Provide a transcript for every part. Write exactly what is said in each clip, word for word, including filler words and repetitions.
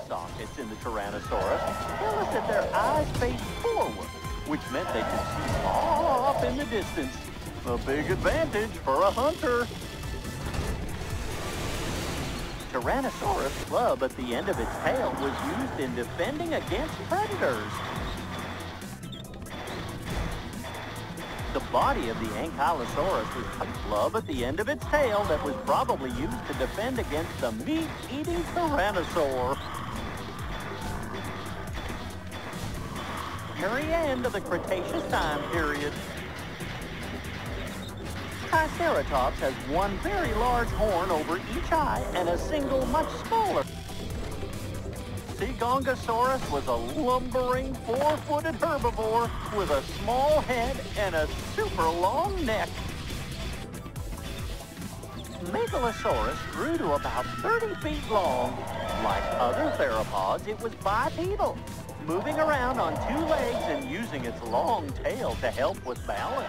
sockets in the Tyrannosaurus tell us that their eyes faced forward, which meant they could see far off in the distance. A big advantage for a hunter. Tyrannosaurus club at the end of its tail was used in defending against predators. The body of the Ankylosaurus was a club at the end of its tail that was probably used to defend against the meat-eating Tyrannosaur. Very end of the Cretaceous time period. Triceratops has one very large horn over each eye and a single much smaller. Sigongosaurus was a lumbering four-footed herbivore with a small head and a super long neck. Megalosaurus grew to about thirty feet long. Like other theropods, it was bipedal, moving around on two legs and using its long tail to help with balance.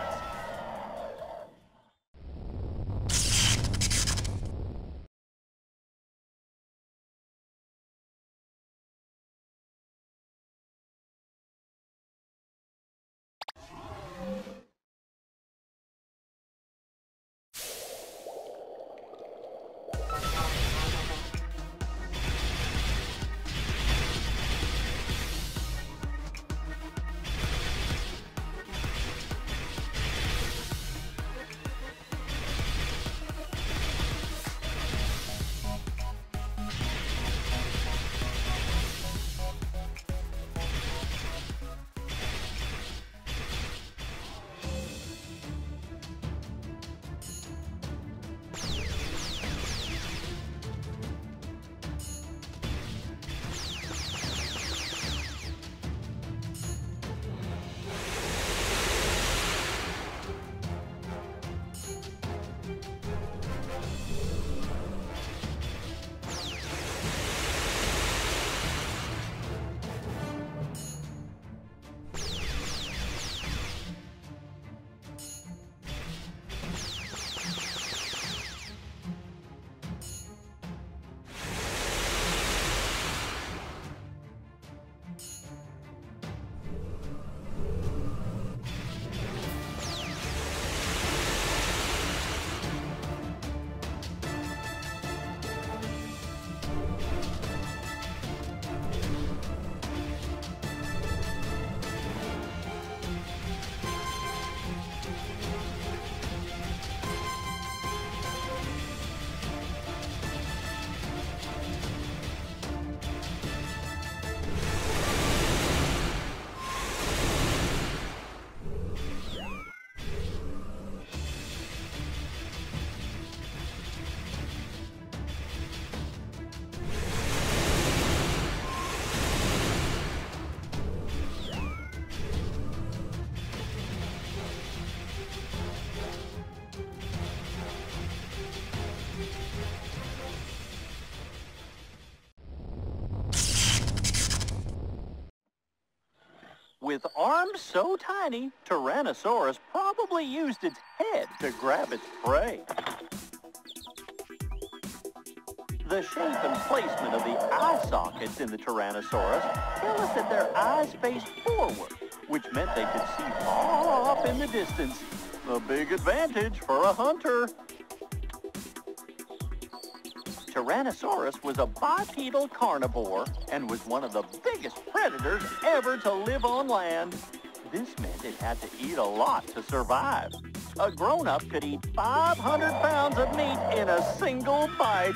With arms so tiny, Tyrannosaurus probably used its head to grab its prey. The shape and placement of the eye sockets in the Tyrannosaurus tell us that their eyes faced forward, which meant they could see far off in the distance. A big advantage for a hunter. Tyrannosaurus was a bipedal carnivore and was one of the biggest predators ever to live on land. This meant it had to eat a lot to survive. A grown-up could eat five hundred pounds of meat in a single bite.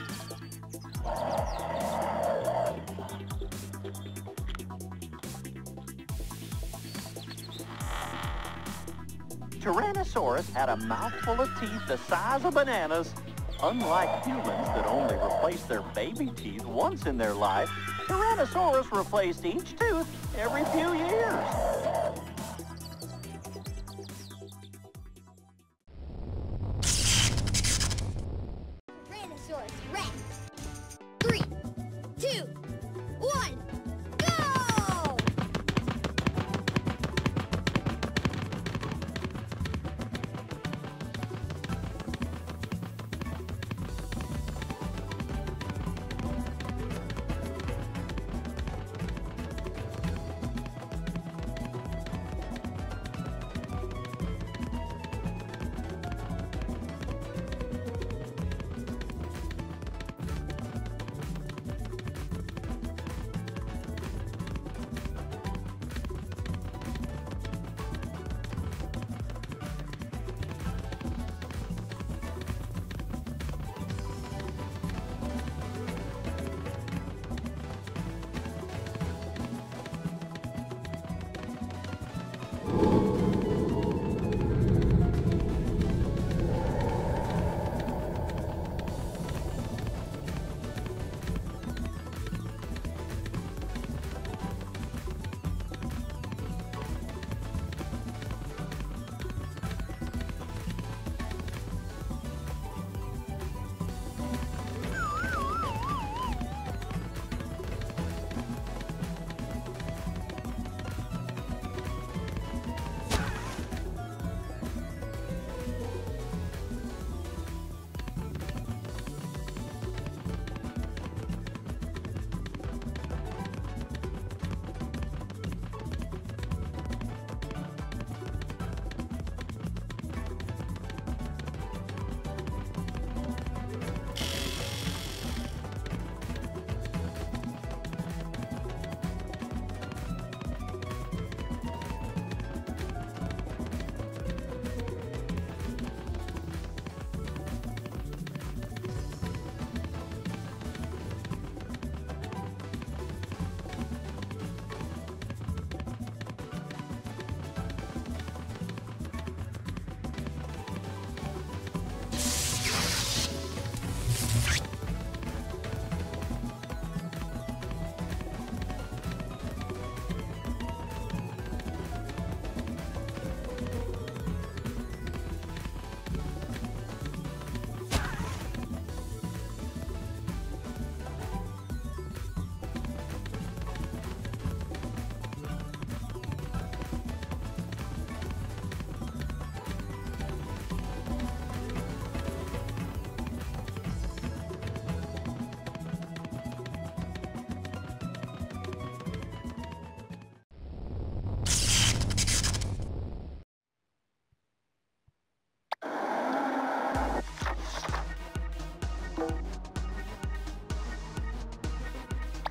Tyrannosaurus had a mouthful of teeth the size of bananas. Unlike humans that only replace their baby teeth once in their life, Tyrannosaurus replaced each tooth every few years. Tyrannosaurus Rex. Three, two, one, go!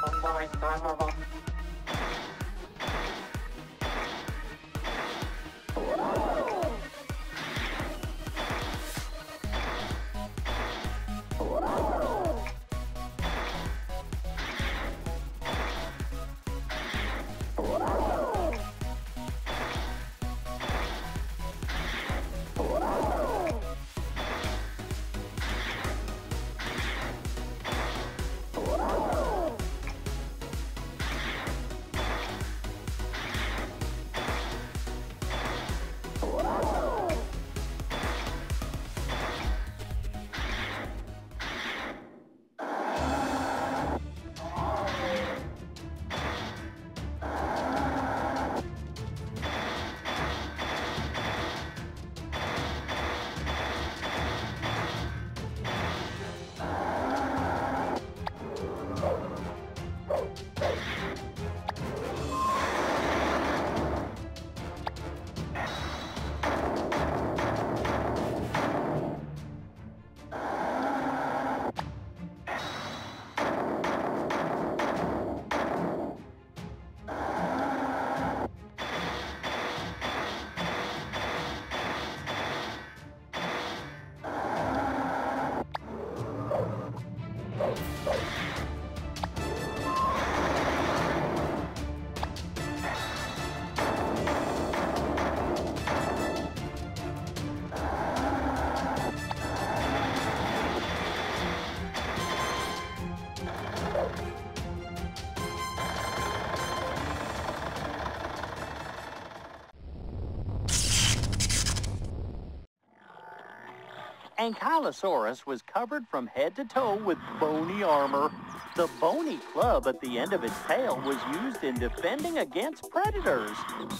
Ankylosaurus was covered from head to toe with bony armor. The bony club at the end of its tail was used in defending against predators.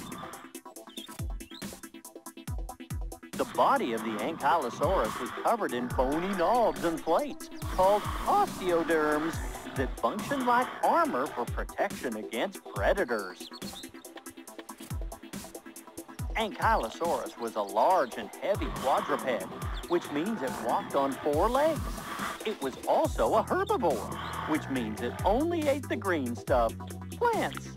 The body of the Ankylosaurus was covered in bony knobs and plates called osteoderms that functioned like armor for protection against predators. Ankylosaurus was a large and heavy quadruped, which means it walked on four legs. It was also a herbivore, which means it only ate the green stuff, plants.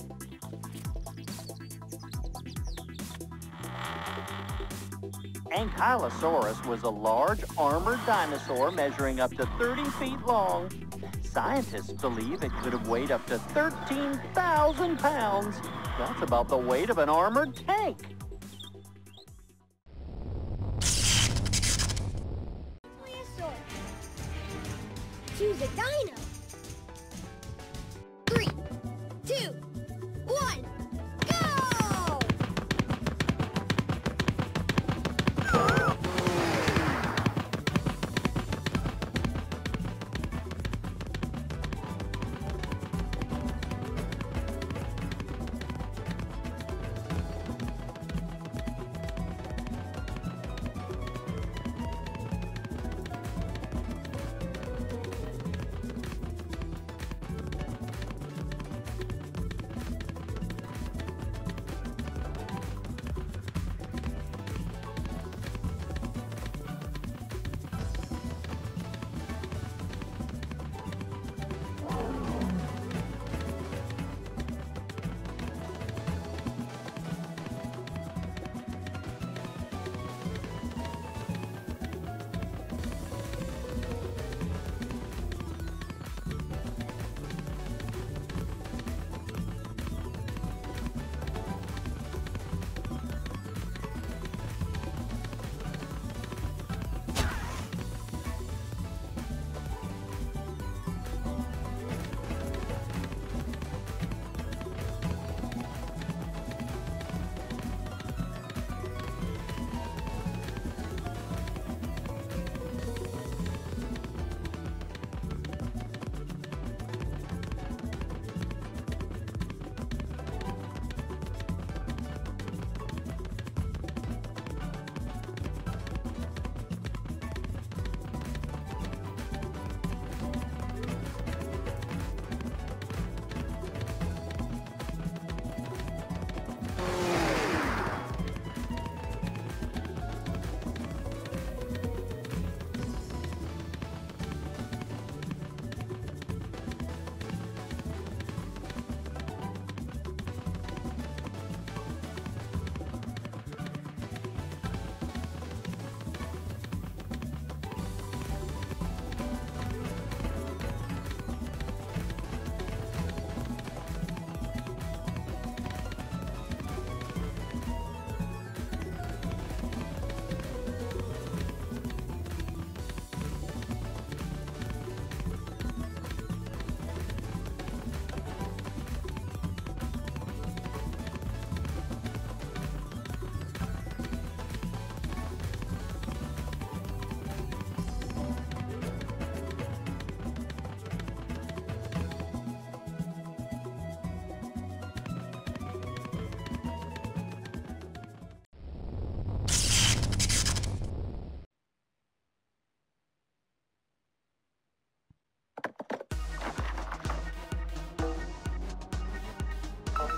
Ankylosaurus was a large armored dinosaur measuring up to thirty feet long. Scientists believe it could have weighed up to thirteen thousand pounds. That's about the weight of an armored tank. Choose a dino. Three, two, one, go!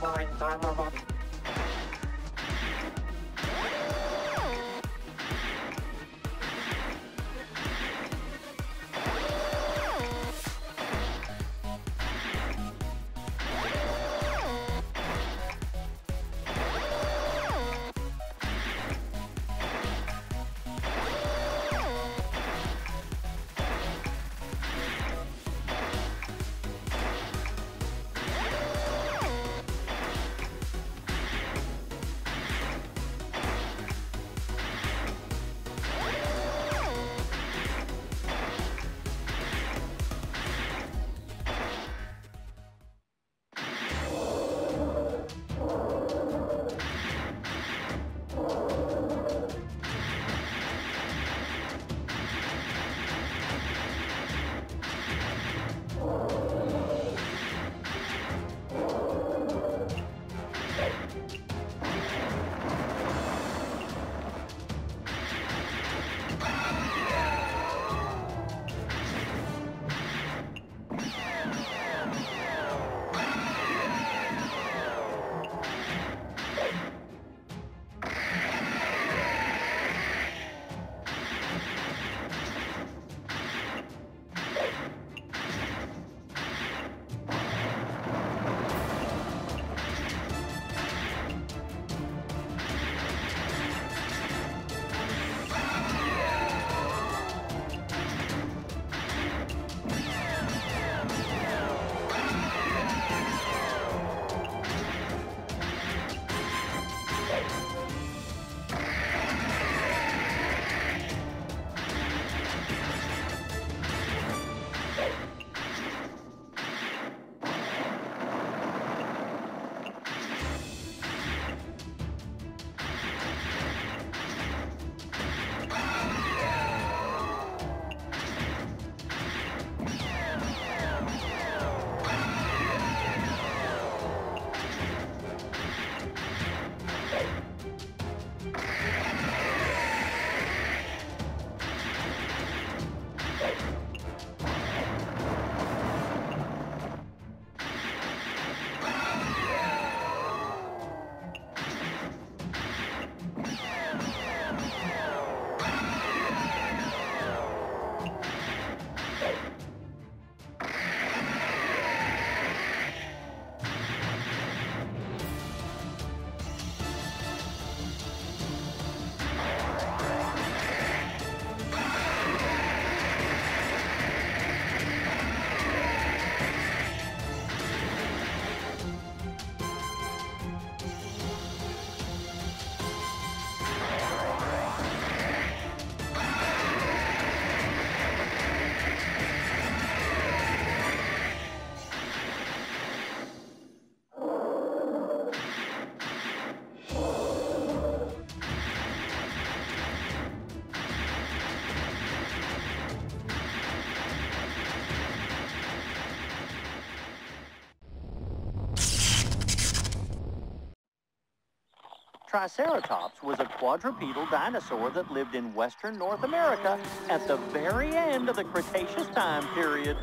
Triceratops was a quadrupedal dinosaur that lived in western North America at the very end of the Cretaceous time period.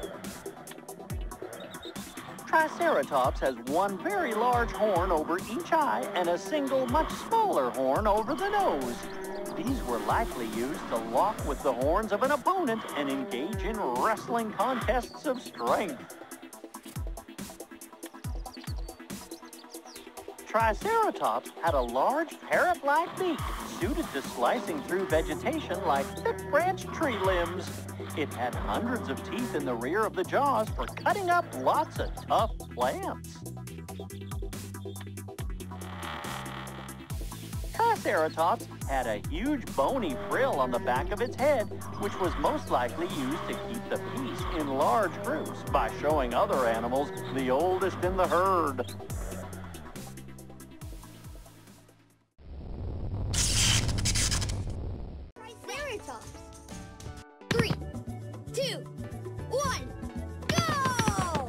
Triceratops has one very large horn over each eye and a single, much smaller horn over the nose. These were likely used to lock with the horns of an opponent and engage in wrestling contests of strength. Triceratops had a large parrot-like beak suited to slicing through vegetation like thick-branched tree limbs. It had hundreds of teeth in the rear of the jaws for cutting up lots of tough plants. Triceratops had a huge bony frill on the back of its head, which was most likely used to keep the peace in large groups by showing other animals the oldest in the herd. Triceratops. Three, two, one, go!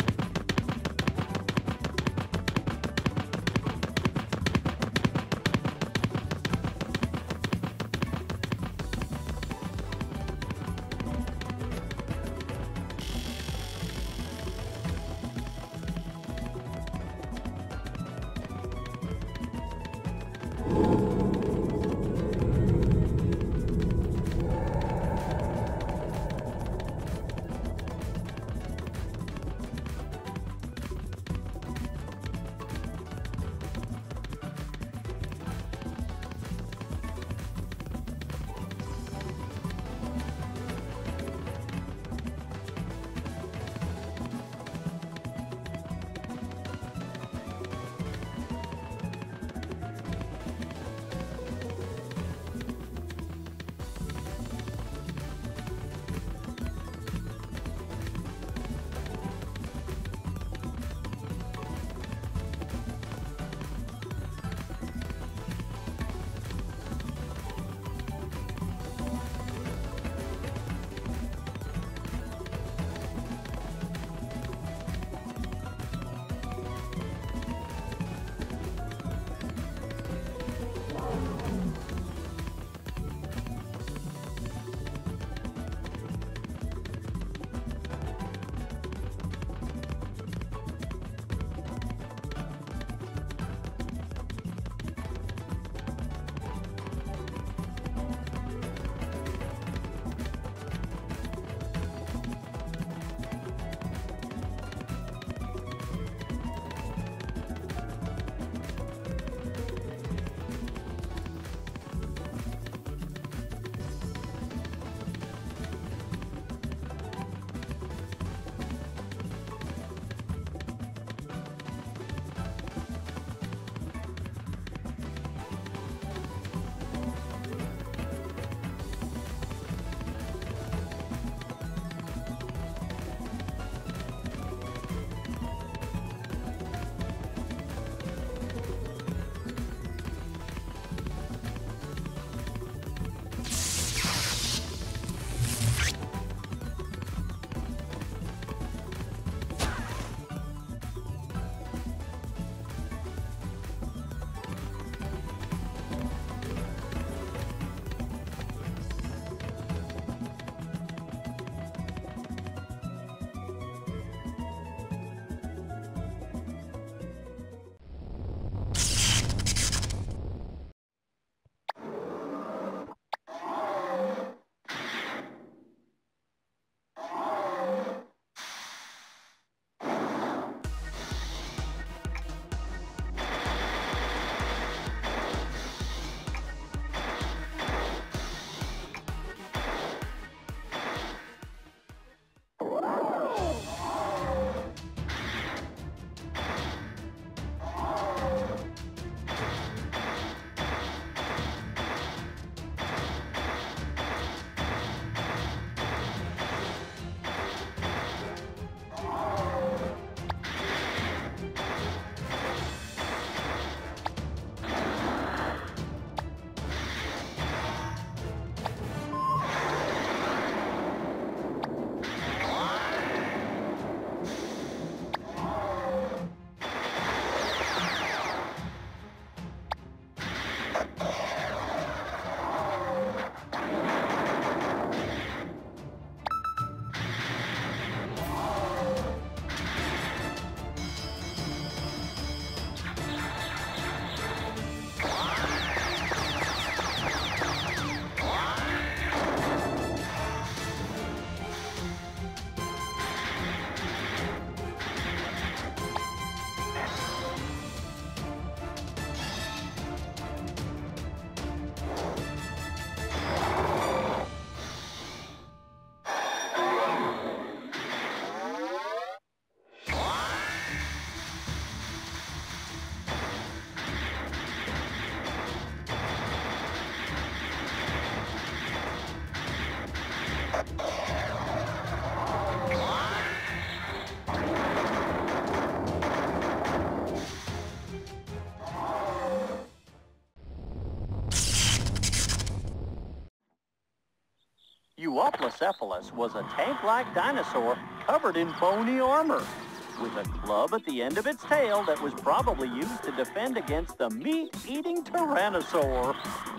Euoplocephalus was a tank-like dinosaur covered in bony armor, with a club at the end of its tail that was probably used to defend against the meat-eating Tyrannosaur.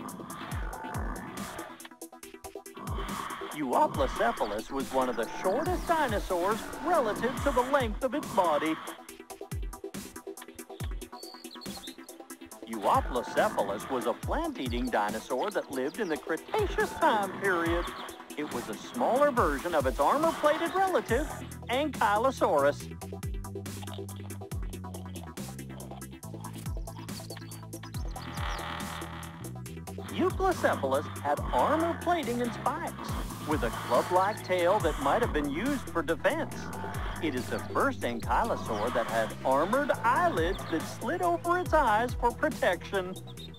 Euoplocephalus was one of the shortest dinosaurs relative to the length of its body. Euoplocephalus was a plant-eating dinosaur that lived in the Cretaceous time period. It was a smaller version of its armor-plated relative, Ankylosaurus. Euoplocephalus had armor plating and spikes, with a club-like tail that might have been used for defense. It is the first ankylosaur that had armored eyelids that slid over its eyes for protection.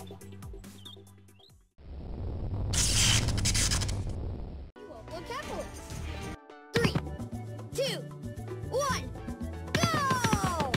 Euoplocephalus. Three, two, one, go!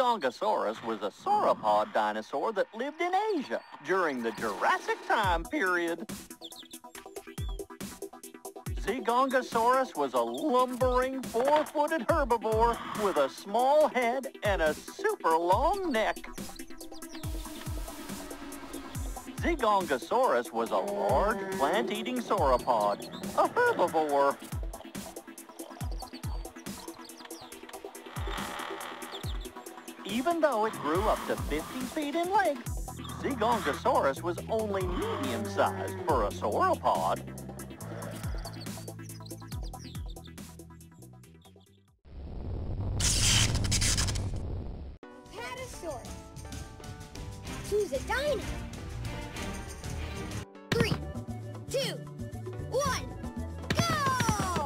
Zygongosaurus was a sauropod dinosaur that lived in Asia during the Jurassic time period. Zygongosaurus was a lumbering four-footed herbivore with a small head and a super long neck. Zygongosaurus was a large plant-eating sauropod, a herbivore. Even though it grew up to fifty feet in length, Zygongosaurus was only medium-sized for a sauropod. Patasaurus. Choose a dino. Three, two, one, go!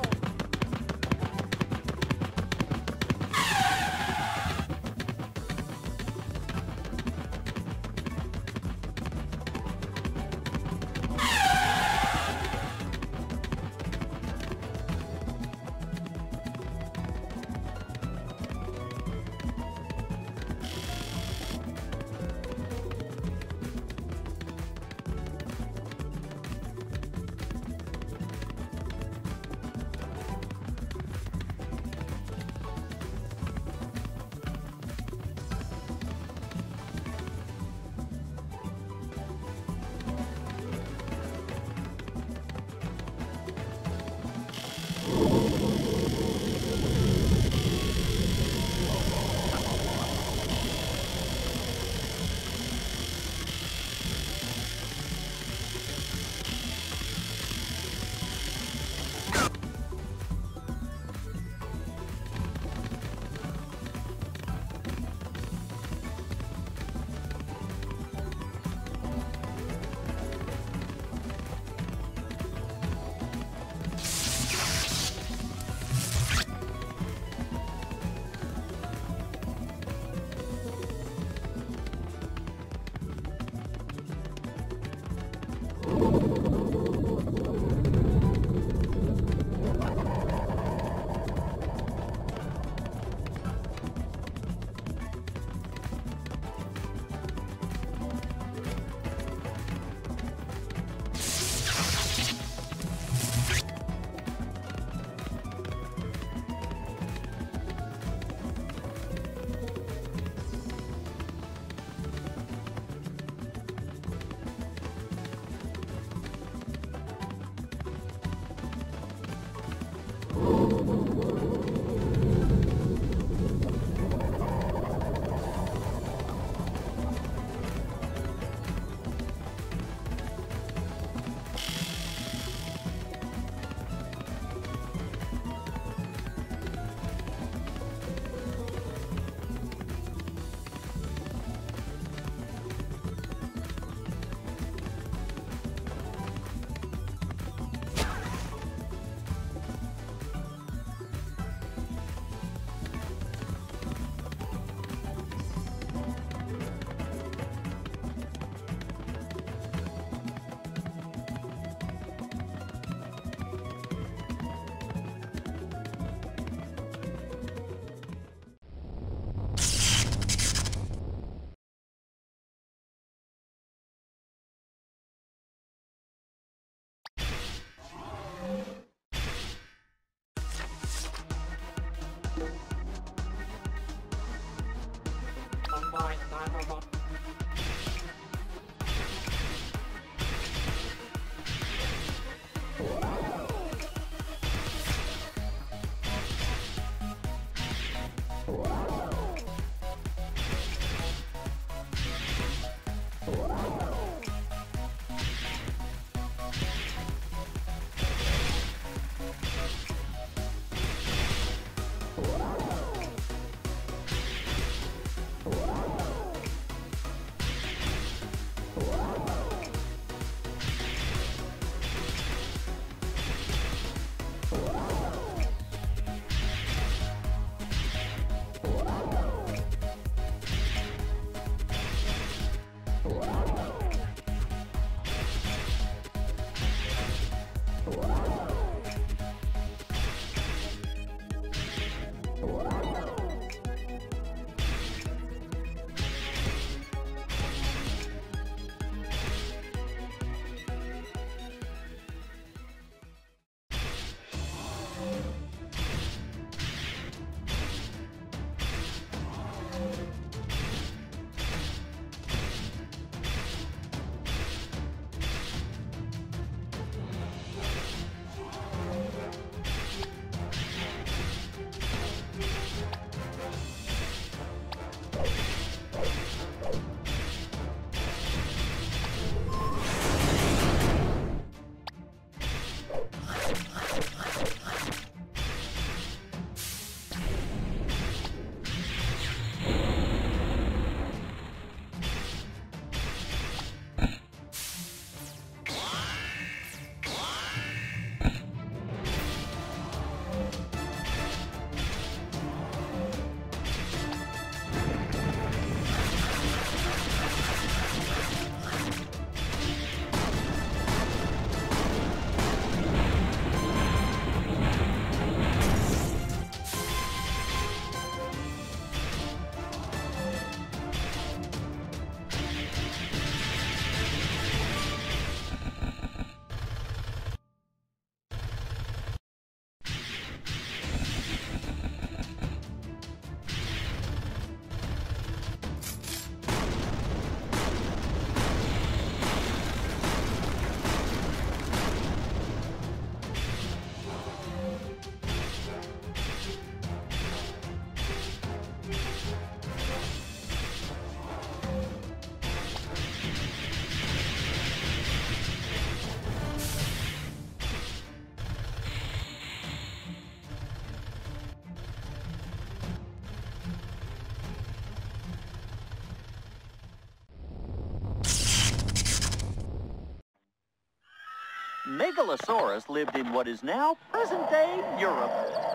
Megalosaurus lived in what is now present-day Europe.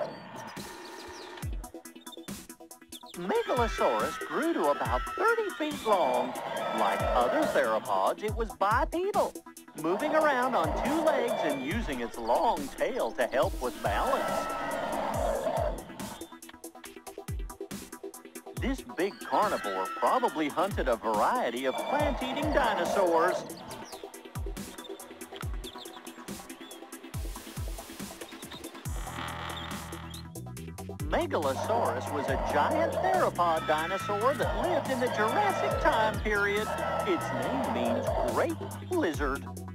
Megalosaurus grew to about thirty feet long. Like other theropods, it was bipedal, moving around on two legs and using its long tail to help with balance. This big carnivore probably hunted a variety of plant-eating dinosaurs. Megalosaurus was a giant theropod dinosaur that lived in the Jurassic time period. Its name means great lizard.